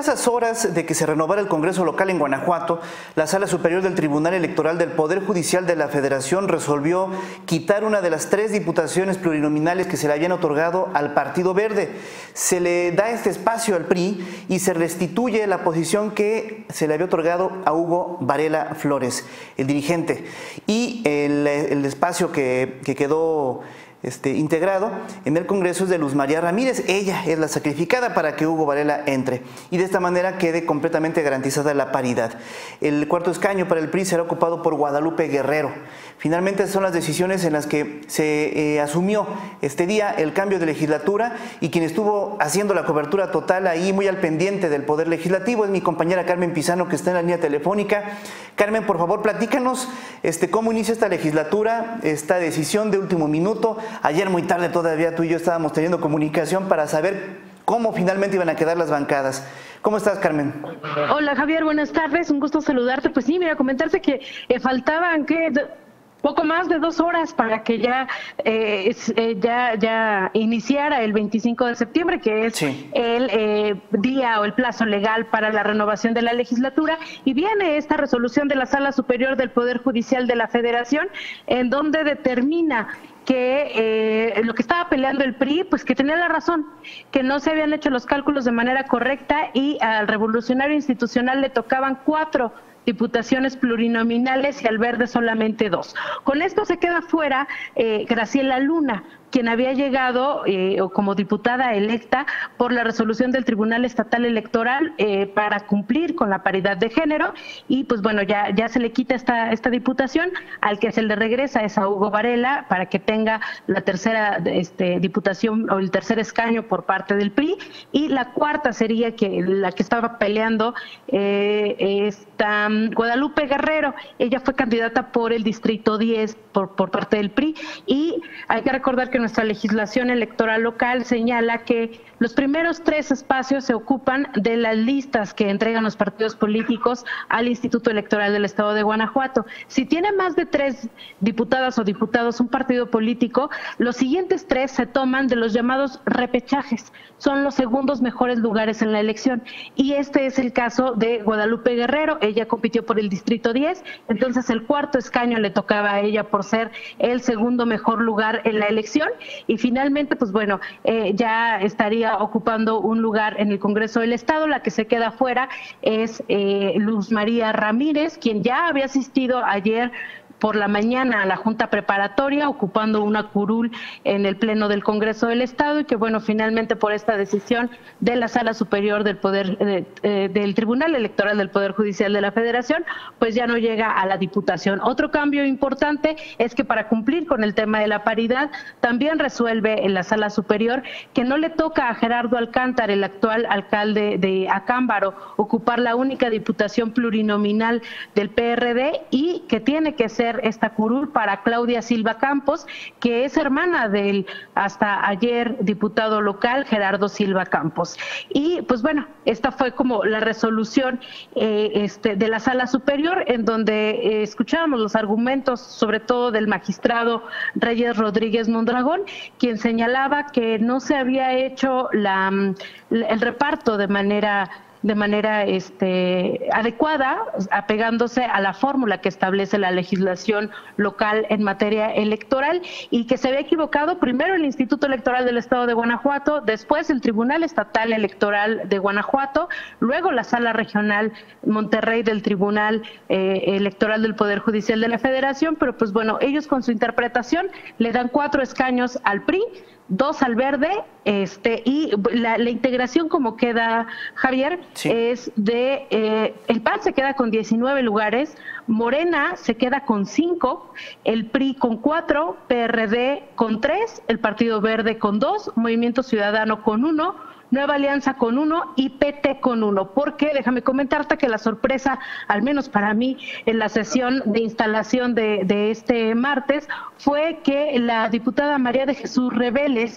escasas horas de que se renovara el Congreso local en Guanajuato, la Sala Superior del Tribunal Electoral del Poder Judicial de la Federación resolvió quitar una de las 3 diputaciones plurinominales que se le habían otorgado al Partido Verde. Se le da este espacio al PRI y se restituye la posición que se le había otorgado a Hugo Varela Flores, el dirigente. Y el espacio que quedó integrado en el Congreso es de Luz María Ramírez. Ella es la sacrificada para que Hugo Varela entre y de esta manera quede completamente garantizada la paridad. El cuarto escaño para el PRI será ocupado por Guadalupe Guerrero. Finalmente son las decisiones en las que se asumió este día el cambio de legislatura, y quien estuvo haciendo la cobertura total ahí muy al pendiente del Poder Legislativo es mi compañera Carmen Pizano, que está en la línea telefónica. Carmen, por favor, platícanos cómo inicia esta legislatura, esta decisión de último minuto. Ayer muy tarde todavía tú y yo estábamos teniendo comunicación para saber cómo finalmente iban a quedar las bancadas. ¿Cómo estás, Carmen? Hola, Javier, buenas tardes, un gusto saludarte. Pues sí, mira, comentarte que faltaban poco más de 2 horas para que ya iniciara el 25 de septiembre, que es el día o el plazo legal para la renovación de la legislatura, y viene esta resolución de la Sala Superior del Poder Judicial de la Federación, en donde determina que lo que estaba peleando el PRI, pues que tenía la razón, que no se habían hecho los cálculos de manera correcta y al Revolucionario Institucional le tocaban 4 diputaciones plurinominales y al Verde solamente 2. Con esto se queda fuera Graciela Luna, quien había llegado como diputada electa por la resolución del Tribunal Estatal Electoral para cumplir con la paridad de género, y pues bueno, ya se le quita esta diputación. Al que se le regresa es a Hugo Varela para que tenga la tercera diputación o el tercer escaño por parte del PRI, y la cuarta sería la que estaba peleando Guadalupe Guerrero. Ella fue candidata por el Distrito 10 por parte del PRI, y hay que recordar que nuestra legislación electoral local señala que los primeros 3 espacios se ocupan de las listas que entregan los partidos políticos al Instituto Electoral del Estado de Guanajuato. Si tiene más de 3 diputadas o diputados un partido político, los siguientes 3 se toman de los llamados repechajes. Son los segundos mejores lugares en la elección, y este es el caso de Guadalupe Guerrero. Ella compitió por el Distrito 10, entonces el cuarto escaño le tocaba a ella por ser el segundo mejor lugar en la elección, y finalmente pues bueno, ya estaría ocupando un lugar en el Congreso del Estado. La que se queda fuera es Luz María Ramírez, quien ya había asistido ayer por la mañana a la Junta Preparatoria, ocupando una curul en el Pleno del Congreso del Estado, y que bueno, finalmente por esta decisión de la Sala Superior del del Tribunal Electoral del Poder Judicial de la Federación, pues ya no llega a la diputación. Otro cambio importante es que para cumplir con el tema de la paridad, también resuelve en la Sala Superior que no le toca a Gerardo Alcántara, el actual alcalde de Acámbaro, ocupar la única diputación plurinominal del PRD, y que tiene que ser esta curul para Claudia Silva Campos, que es hermana del hasta ayer diputado local Gerardo Silva Campos. Y pues bueno, esta fue como la resolución de la Sala Superior, en donde escuchábamos los argumentos sobre todo del magistrado Reyes Rodríguez Mondragón, quien señalaba que no se había hecho el reparto de manera adecuada, apegándose a la fórmula que establece la legislación local en materia electoral, y que se había equivocado primero el Instituto Electoral del Estado de Guanajuato, después el Tribunal Estatal Electoral de Guanajuato, luego la Sala Regional Monterrey del Tribunal Electoral del Poder Judicial de la Federación. Pero pues bueno, ellos con su interpretación le dan 4 escaños al PRI, 2 al Verde, y la integración como queda, Javier, es el PAN se queda con 19 lugares, Morena se queda con 5, el PRI con 4, PRD con 3, el Partido Verde con 2, Movimiento Ciudadano con 1, Nueva Alianza con 1 y PT con 1. Porque déjame comentarte que la sorpresa, al menos para mí, en la sesión de instalación de este martes, fue que la diputada María de Jesús Reveles,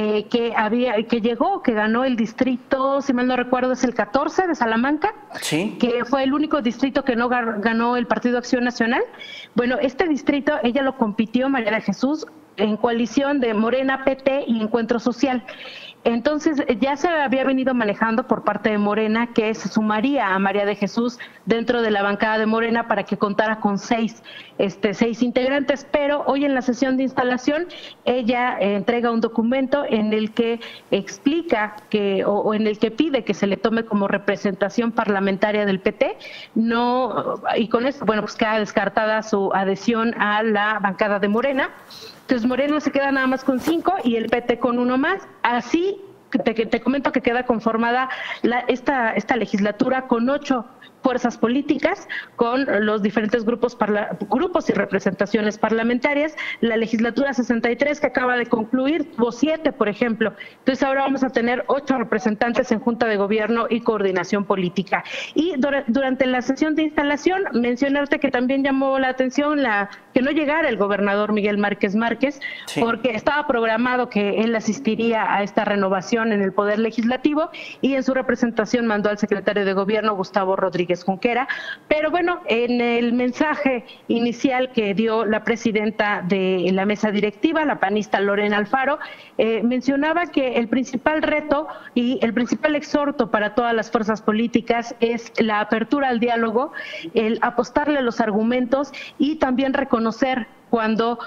que ganó el distrito, si mal no recuerdo, es el 14 de Salamanca, que fue el único distrito que no ganó el Partido Acción Nacional. Bueno, este distrito ella lo compitió, María de Jesús, en coalición de Morena, PT y Encuentro Social. Entonces ya se había venido manejando por parte de Morena que se sumaría a María de Jesús dentro de la bancada de Morena para que contara con seis integrantes, pero hoy en la sesión de instalación ella entrega un documento en el que explica o en el que pide que se le tome como representación parlamentaria del PT, y con esto, bueno, pues queda descartada su adhesión a la bancada de Morena. Entonces Morena se queda nada más con 5 y el PT con 1 más. Así te comento que queda conformada esta legislatura con 8 fuerzas políticas, con los diferentes grupos y representaciones parlamentarias. La legislatura 63 que acaba de concluir tuvo 7, por ejemplo. Entonces ahora vamos a tener 8 representantes en Junta de Gobierno y Coordinación Política. Y durante la sesión de instalación, mencionarte que también llamó la atención que no llegara el gobernador Miguel Márquez, sí, porque estaba programado que él asistiría a esta renovación en el Poder Legislativo y en su representación mandó al secretario de Gobierno, Gustavo Rodríguez Junquera. Pero bueno, en el mensaje inicial que dio la presidenta de la mesa directiva, la panista Lorena Alfaro, mencionaba que el principal reto y el principal exhorto para todas las fuerzas políticas es la apertura al diálogo, el apostarle a los argumentos y también reconocer cuando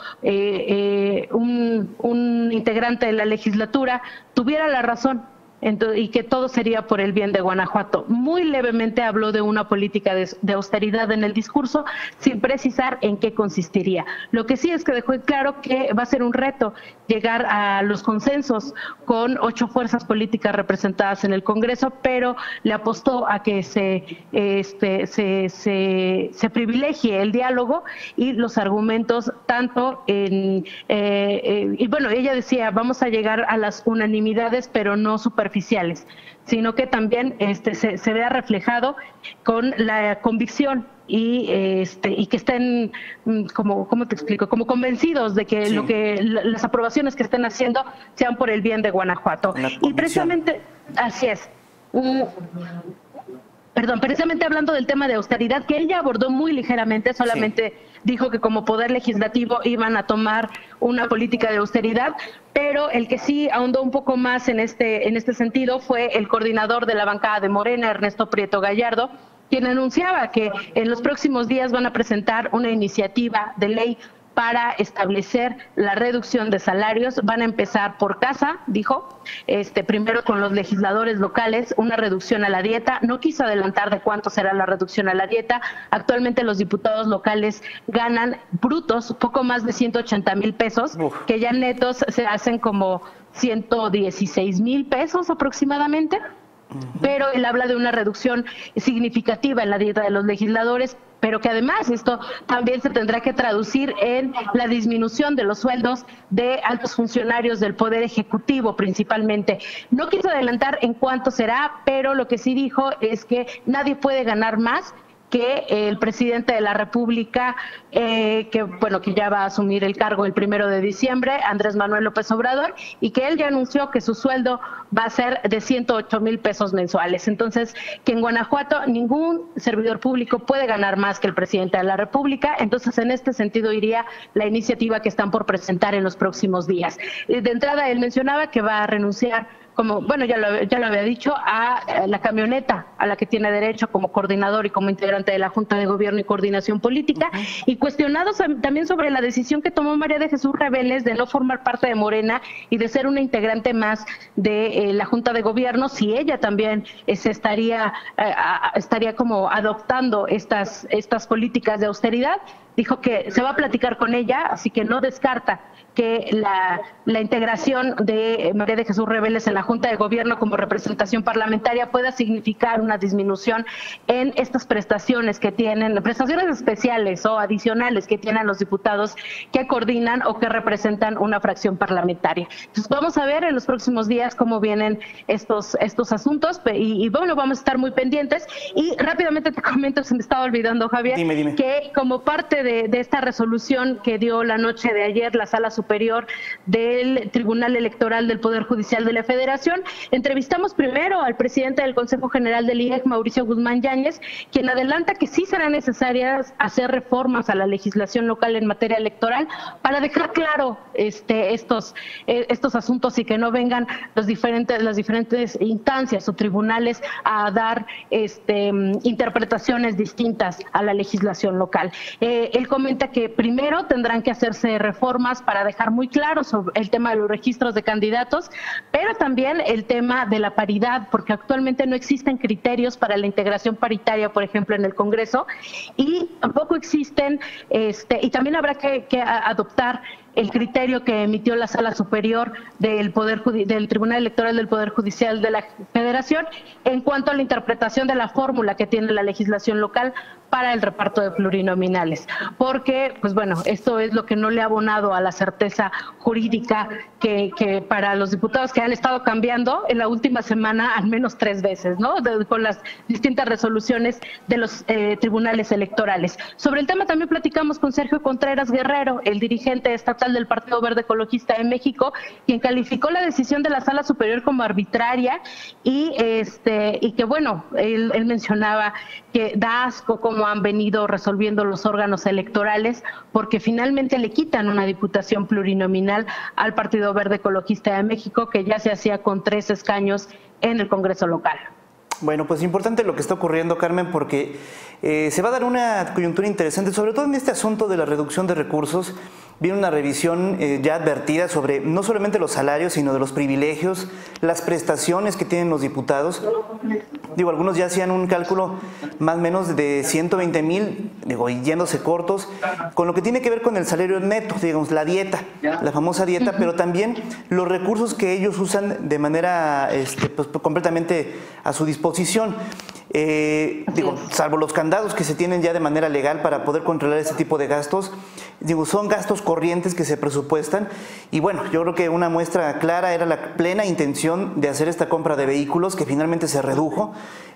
un integrante de la legislatura tuviera la razón. Y que todo sería por el bien de Guanajuato. Muy levemente habló de una política de austeridad en el discurso, sin precisar en qué consistiría. Lo que sí es que dejó claro que va a ser un reto llegar a los consensos con 8 fuerzas políticas representadas en el Congreso, pero le apostó a que se privilegie el diálogo y los argumentos, tanto y bueno, ella decía, vamos a llegar a las unanimidades, pero no superficiales, sino que también se vea reflejado con la convicción y que estén ¿cómo te explico? Como convencidos de que sí, las aprobaciones que estén haciendo sean por el bien de Guanajuato. Y precisamente así es. Precisamente hablando del tema de austeridad, que ella abordó muy ligeramente, solamente dijo que como Poder Legislativo iban a tomar una política de austeridad, pero el que sí ahondó un poco más en este sentido fue el coordinador de la bancada de Morena, Ernesto Prieto Gallardo, quien anunciaba que en los próximos días van a presentar una iniciativa de ley para establecer la reducción de salarios. Van a empezar por casa, dijo, primero con los legisladores locales, una reducción a la dieta. No quiso adelantar de cuánto será la reducción a la dieta. Actualmente los diputados locales ganan brutos poco más de 180,000 pesos, que ya netos se hacen como 116,000 pesos aproximadamente. Pero él habla de una reducción significativa en la dieta de los legisladores, pero que además esto también se tendrá que traducir en la disminución de los sueldos de altos funcionarios del Poder Ejecutivo principalmente. No quiso adelantar en cuánto será, pero lo que sí dijo es que nadie puede ganar más que el presidente de la República, que ya va a asumir el cargo el 1 de diciembre, Andrés Manuel López Obrador, y que él ya anunció que su sueldo va a ser de 108,000 pesos mensuales. Entonces, que en Guanajuato ningún servidor público puede ganar más que el presidente de la República. Entonces, en este sentido iría la iniciativa que están por presentar en los próximos días. De entrada, él mencionaba que va a renunciar, ya lo había dicho, a la camioneta a la que tiene derecho como coordinador y como integrante de la Junta de Gobierno y Coordinación Política, y cuestionados también sobre la decisión que tomó María de Jesús Reveles de no formar parte de Morena y de ser una integrante más de la Junta de Gobierno, si ella también estaría como adoptando estas políticas de austeridad. Dijo que se va a platicar con ella, así que no descarta que la integración de María de Jesús Reveles en la Junta de Gobierno como representación parlamentaria pueda significar una disminución en estas prestaciones que tienen, prestaciones especiales o adicionales que tienen los diputados que coordinan o que representan una fracción parlamentaria. Entonces vamos a ver en los próximos días cómo vienen estos asuntos y vamos a estar muy pendientes. Y rápidamente te comento, se me estaba olvidando, Javier, dime. Que como parte parte de esta resolución que dio la noche de ayer la Sala Superior del Tribunal Electoral del Poder Judicial de la Federación, entrevistamos primero al presidente del Consejo General del IEC, Mauricio Guzmán Yáñez, quien adelanta que sí serán necesarias hacer reformas a la legislación local en materia electoral para dejar claro estos asuntos y que no vengan las diferentes instancias o tribunales a dar interpretaciones distintas a la legislación local. Él comenta que primero tendrán que hacerse reformas para dejar muy claro sobre el tema de los registros de candidatos, pero también el tema de la paridad, porque actualmente no existen criterios para la integración paritaria, por ejemplo, en el Congreso, y tampoco existen, y también habrá que adoptar el criterio que emitió la Sala Superior del Tribunal Electoral del Poder Judicial de la Federación en cuanto a la interpretación de la fórmula que tiene la legislación local para el reparto de plurinominales, porque, pues bueno, esto es lo que no le ha abonado a la certeza jurídica que para los diputados que han estado cambiando en la última semana al menos 3 veces, ¿no? Con las distintas resoluciones de los tribunales electorales. Sobre el tema también platicamos con Sergio Contreras Guerrero, el dirigente estatal del Partido Verde Ecologista de México, quien calificó la decisión de la Sala Superior como arbitraria y que, bueno, él mencionaba que da asco cómo han venido resolviendo los órganos electorales, porque finalmente le quitan una diputación plurinominal al Partido Verde Ecologista de México, que ya se hacía con 3 escaños en el Congreso local. Bueno, pues importante lo que está ocurriendo, Carmen, porque se va a dar una coyuntura interesante, sobre todo en este asunto de la reducción de recursos. Viene una revisión ya advertida sobre no solamente los salarios, sino de los privilegios, las prestaciones que tienen los diputados. Digo, algunos ya hacían un cálculo más o menos de 120,000, digo, y yéndose cortos, con lo que tiene que ver con el salario neto, digamos, la dieta, la famosa dieta, pero también los recursos que ellos usan de manera pues, completamente a su disposición. Digo, salvo los candados que se tienen ya de manera legal para poder controlar este tipo de gastos, digo, son gastos corrientes que se presupuestan y bueno, yo creo que una muestra clara era la plena intención de hacer esta compra de vehículos que finalmente se redujo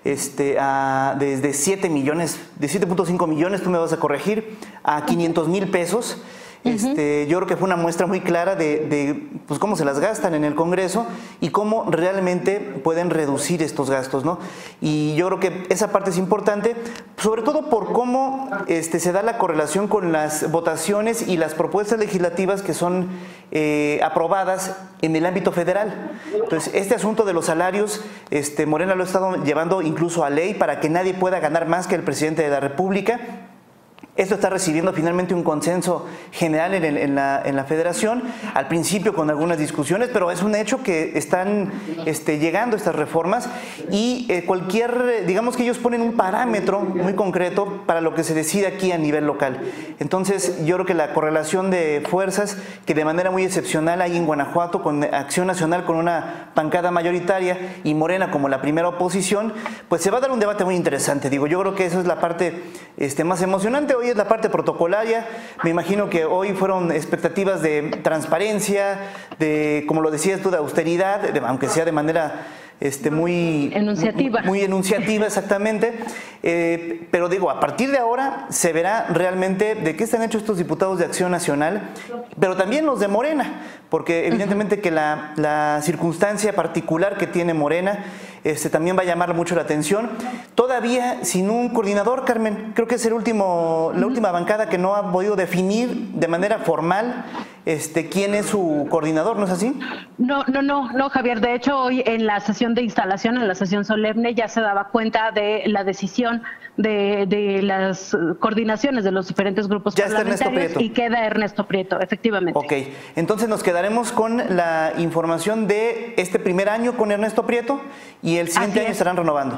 desde 7 millones, de 7.5 millones, tú me vas a corregir, a 500,000 pesos. Yo creo que fue una muestra muy clara de pues cómo se las gastan en el Congreso y cómo realmente pueden reducir estos gastos, ¿no? Y yo creo que esa parte es importante, sobre todo por cómo se da la correlación con las votaciones y las propuestas legislativas que son aprobadas en el ámbito federal. Entonces, este asunto de los salarios, Morena lo ha estado llevando incluso a ley para que nadie pueda ganar más que el presidente de la República. Esto está recibiendo finalmente un consenso general en la federación, al principio con algunas discusiones, pero es un hecho que están llegando estas reformas y digamos que ellos ponen un parámetro muy concreto para lo que se decide aquí a nivel local. Entonces yo creo que la correlación de fuerzas que de manera muy excepcional hay en Guanajuato con Acción Nacional con una bancada mayoritaria y Morena como la primera oposición, pues se va a dar un debate muy interesante. Digo, yo creo que eso es la parte más emocionante. Hoy es la parte protocolaria, me imagino que hoy fueron expectativas de transparencia, de, como lo decías tú, de austeridad, aunque sea de manera muy enunciativa exactamente, pero digo, a partir de ahora se verá realmente de qué están hechos estos diputados de Acción Nacional, pero también los de Morena, porque evidentemente que la circunstancia particular que tiene Morena también va a llamar mucho la atención. Todavía sin un coordinador, Carmen, creo que es la última bancada que no ha podido definir de manera formal quién es su coordinador, ¿no es así? No, Javier. De hecho, hoy en la sesión de instalación, en la sesión solemne, ya se daba cuenta de la decisión de las coordinaciones de los diferentes grupos parlamentarios y queda Ernesto Prieto, efectivamente. Ok, entonces nos quedaremos con la información de este primer año con Ernesto Prieto y el siguiente año estarán renovando.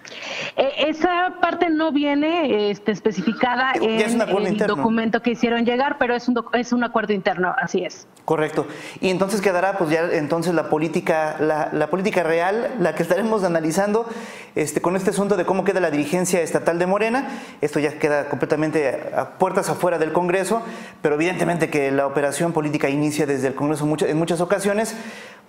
Esa parte no viene especificada en el documento que hicieron llegar, pero es un acuerdo interno, así es. Correcto. Y entonces quedará pues ya entonces la política real, la que estaremos analizando con este asunto de cómo queda la dirigencia estatal de Morena. Esto ya queda completamente a puertas afuera del Congreso, pero evidentemente que la operación política inicia desde el Congreso en muchas ocasiones. Pues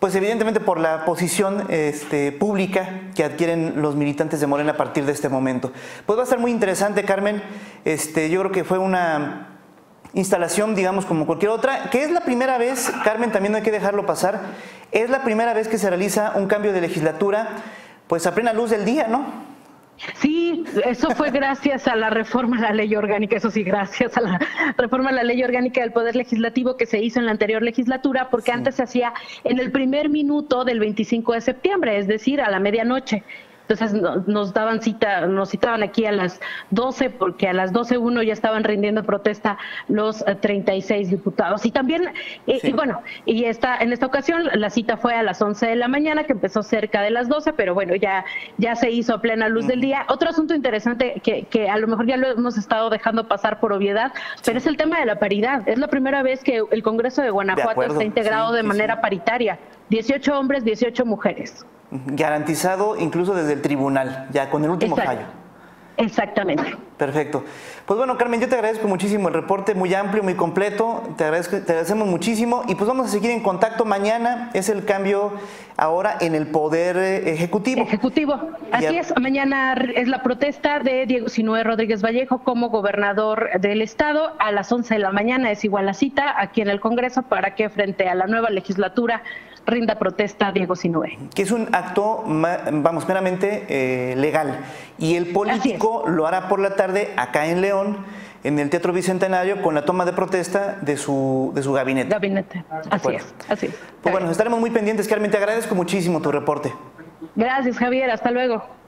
pues evidentemente por la posición pública que adquieren los militantes de Morena a partir de este momento. Pues va a estar muy interesante, Carmen. Yo creo que fue una instalación, digamos, como cualquier otra, que es la primera vez, Carmen, también no hay que dejarlo pasar, es la primera vez que se realiza un cambio de legislatura, pues a plena luz del día, ¿no? Sí, eso fue gracias a la reforma a la ley orgánica, eso sí, gracias a la reforma a la ley orgánica del Poder Legislativo que se hizo en la anterior legislatura, porque antes se hacía en el primer minuto del 25 de septiembre, es decir, a la medianoche. Entonces nos daban cita, nos citaban aquí a las 12, porque a las 12:01 ya estaban rindiendo protesta los 36 diputados. Y también, y bueno, en esta ocasión la cita fue a las 11 de la mañana, que empezó cerca de las 12, pero bueno, ya se hizo a plena luz del día. Otro asunto interesante que a lo mejor ya lo hemos estado dejando pasar por obviedad, pero es el tema de la paridad. Es la primera vez que el Congreso de Guanajuato está integrado de manera paritaria. 18 hombres, 18 mujeres. Garantizado incluso desde el tribunal, ya con el último fallo. Exactamente. Perfecto. Pues bueno, Carmen, yo te agradezco muchísimo el reporte, muy amplio, muy completo, te agradecemos muchísimo y pues vamos a seguir en contacto. Mañana es el cambio ahora en el Poder Ejecutivo. Así es, mañana es la protesta de Diego Sinúe Rodríguez Vallejo como gobernador del estado. A las 11 de la mañana es igual la cita aquí en el Congreso para que frente a la nueva legislatura rinda protesta Diego Sinúe. Que es un acto, vamos, meramente legal. Y el político lo hará por la tarde acá en León, en el Teatro Bicentenario, con la toma de protesta de su gabinete. Así es. Pues bueno, estaremos muy pendientes, Carmen. Te agradezco muchísimo tu reporte. Gracias, Javier. Hasta luego.